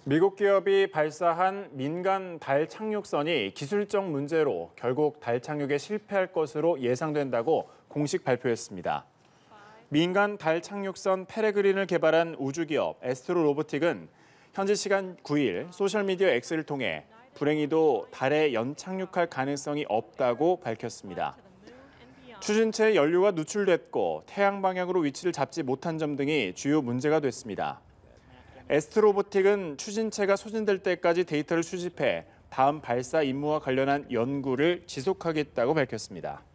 미국 기업이 발사한 민간 달 착륙선이 기술적 문제로 결국 달 착륙에 실패할 것으로 예상된다고 공식 발표했습니다. 민간 달 착륙선 페레그린을 개발한 우주기업 애스트로 로보틱은 현지 시간 9일 소셜미디어 X를 통해 불행히도 달에 연착륙할 가능성이 없다고 밝혔습니다. 추진체에 연료가 누출됐고 태양 방향으로 위치를 잡지 못한 점 등이 주요 문제가 됐습니다. 애스트로보틱은 추진체가 소진될 때까지 데이터를 수집해 다음 발사 임무와 관련한 연구를 지속하겠다고 밝혔습니다.